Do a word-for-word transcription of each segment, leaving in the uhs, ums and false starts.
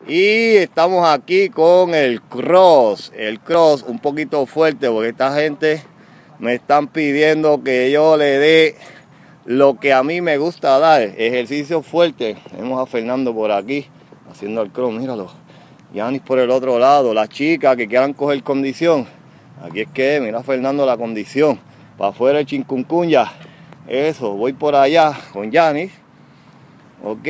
Y estamos aquí con el cross, el cross un poquito fuerte porque esta gente me están pidiendo que yo le dé lo que a mí me gusta dar, ejercicio fuerte. Tenemos a Fernando por aquí haciendo el cross, míralo. Yanis por el otro lado, las chicas que quieran coger condición. Aquí es que, mira a Fernando la condición, para afuera el chincuncunya. Eso, voy por allá con Yanis. Ok.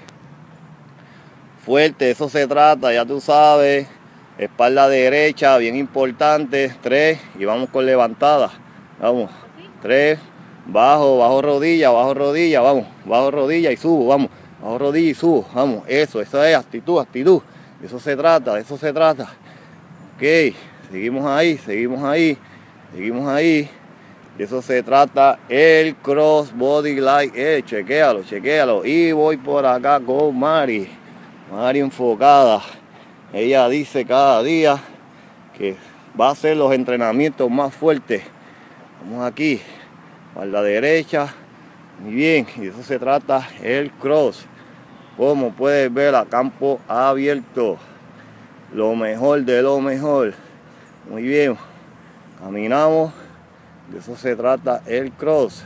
Fuerte, eso se trata, ya tú sabes. Espalda derecha, bien importante. Tres, y vamos con levantada. Vamos, tres, bajo, bajo rodilla, bajo rodilla, vamos, bajo rodilla y subo, vamos, bajo rodilla y subo, vamos, eso, eso es actitud, actitud. De eso se trata, de eso se trata. Ok, seguimos ahí, seguimos ahí, seguimos ahí. De eso se trata el cross body light. Eh, chequéalo, chequéalo. Y voy por acá con Mari. Mari enfocada. Ella dice cada día que va a hacer los entrenamientos más fuertes. Vamos aquí, para la derecha. Muy bien, y de eso se trata el cross. Como puedes ver, a campo abierto. Lo mejor de lo mejor. Muy bien. Caminamos. De eso se trata el cross.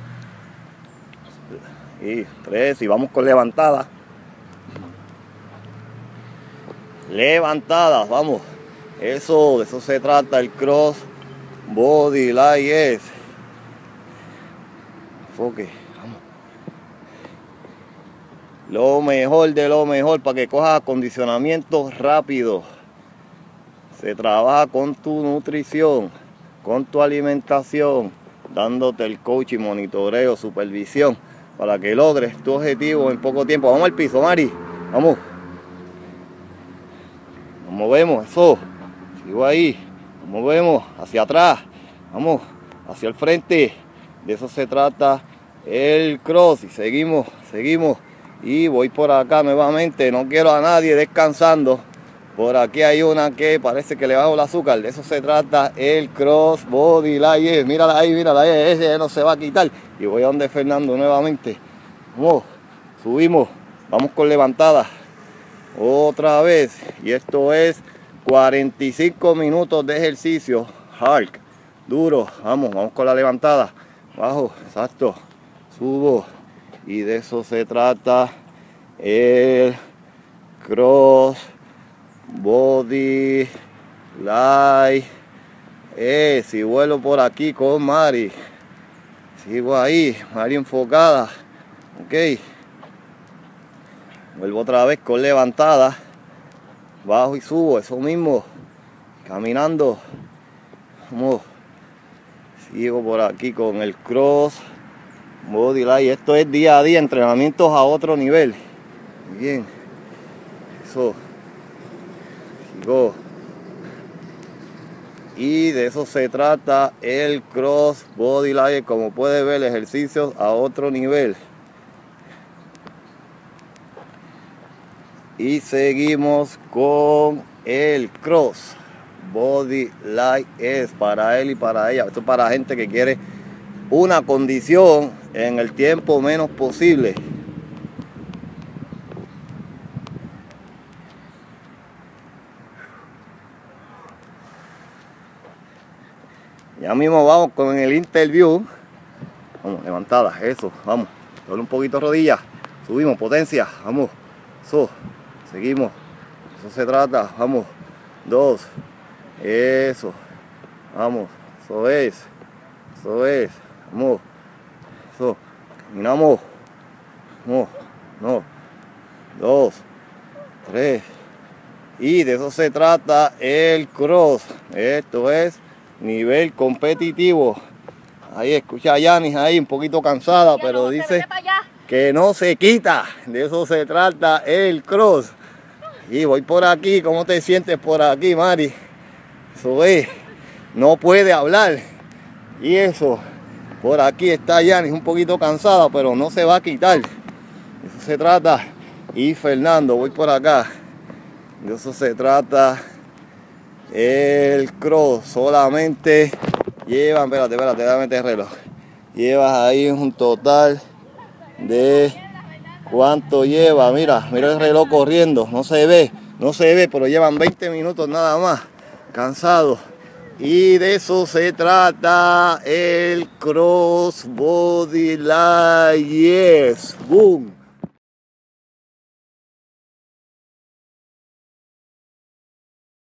Y tres, y vamos con levantada. Levantadas, vamos. Eso, de eso se trata el cross body light es. Enfoque, vamos. Lo mejor de lo mejor para que cojas acondicionamiento rápido. Se trabaja con tu nutrición, con tu alimentación, dándote el coach y monitoreo, supervisión, para que logres tu objetivo en poco tiempo. Vamos al piso, Mari. Vamos. Nos movemos, eso. Sigo ahí. Nos movemos hacia atrás. Vamos, hacia el frente. De eso se trata el cross. Y seguimos, seguimos. Y voy por acá nuevamente. No quiero a nadie descansando. Por aquí hay una que parece que le bajo el azúcar. De eso se trata el cross body light. Mírala ahí, mírala ahí. Ese no se va a quitar. Y voy a donde Fernando nuevamente. Vamos, subimos. Vamos con levantada. Otra vez. Y esto es cuarenta y cinco minutos de ejercicio. Hard. Duro. Vamos, vamos con la levantada. Bajo, exacto. Subo. Y de eso se trata el cross body light. Eh, si vuelo por aquí con Mari. Sigo ahí, Mari enfocada. Ok. Vuelvo otra vez con levantada. Bajo y subo, eso mismo. Caminando. Vamos. Sigo por aquí con el cross body light. Esto es día a día, entrenamientos a otro nivel. Muy bien. Eso. Sigo. Y de eso se trata el cross body light. Como puedes ver, ejercicios a otro nivel. Y seguimos con el cross body light. Es para él y para ella. Esto es para gente que quiere una condición en el tiempo menos posible. Ya mismo vamos con el interview. Vamos, levantadas, eso, vamos. Doble un poquito rodillas. Subimos, potencia, vamos. Eso, seguimos. Eso se trata, vamos. Dos. Eso. Vamos. Eso es. Eso es. Vamos. Eso. Caminamos. No. No. Dos. Tres. Y de eso se trata el cross. Esto es nivel competitivo. Ahí escucha a Yanis ahí un poquito cansada, ya pero no, dice que no se quita. De eso se trata el cross. Y voy por aquí. ¿Cómo te sientes por aquí, Mari? Eso es. No puede hablar. Y eso. Por aquí está Yanis un poquito cansada, pero no se va a quitar. De eso se trata. Y Fernando, voy por acá. De eso se trata el cross. Solamente llevan, espérate, espérate, déjame meter el reloj. Llevas ahí un total de ¿Cuánto lleva? Mira, mira el reloj corriendo. No se ve, no se ve, pero llevan veinte minutos nada más. Cansados. Y de eso se trata el Crossbody Live. Yes. Boom.